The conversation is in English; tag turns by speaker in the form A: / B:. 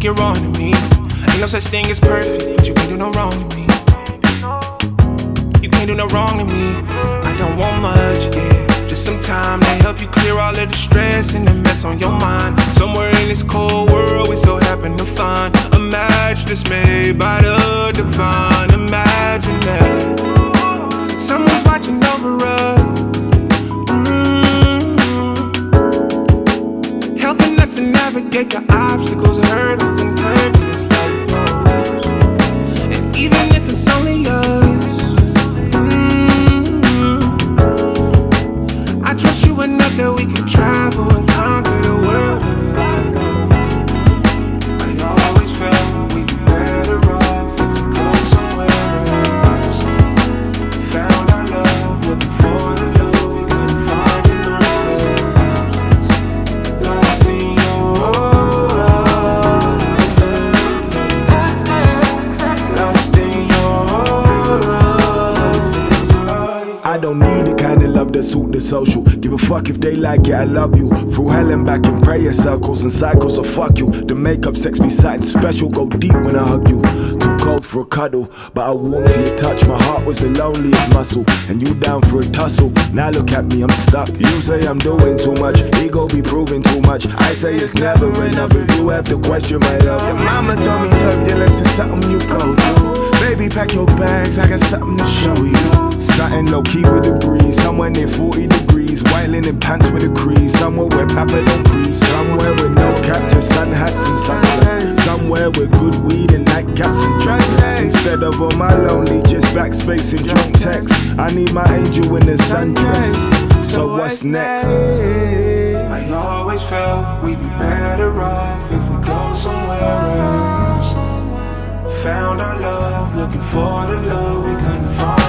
A: think you're wrong to me. Ain't no such thing as perfect, but you can't do no wrong to me. You can't do no wrong to me. I don't want much, yeah, just some time to help you clear all of the stress and the mess on your mind. Somewhere in this cold world we so happen to find a match that's made by the divine. Imagine that someone's watching over us, helping us to navigate the obstacles, hurdles, and turbulence life throws. And even if it's only us, I trust you enough that we can travel and conquer the world of the unknown. I always felt we'd be better off if we go somewhere else. Found our love, looking for the love we couldn't find in ourselves. Lost in your love, lost in your love, feels like
B: I don't need the kind of love that suit the social. Give a fuck if they like it, I love you. Through hell and back in prayer circles and cycles, so fuck you. The makeup sex be something special, go deep when I hug you. Too cold for a cuddle, but I warm to your touch. My heart was the loneliest muscle, and you down for a tussle. Now look at me, I'm stuck. You say I'm doing too much, ego be proving too much. I say it's never enough if you have to question my love. Your mama told me turbulence is something you go through. Baby, pack your bags, I got something to show you. Something low-key with a breeze, somewhere near 40 degrees. White linen pants with a crease, somewhere where Papa don't breathe. Somewhere with no cap, just sun hats and sunsets. Somewhere with good weed and nightcaps and dresses. Instead of all my lonely, just backspace and drunk text. I need my angel in a sundress. So what's next?
A: I always felt we'd be better off if we go somewhere else. Found our love, looking for the love we couldn't find.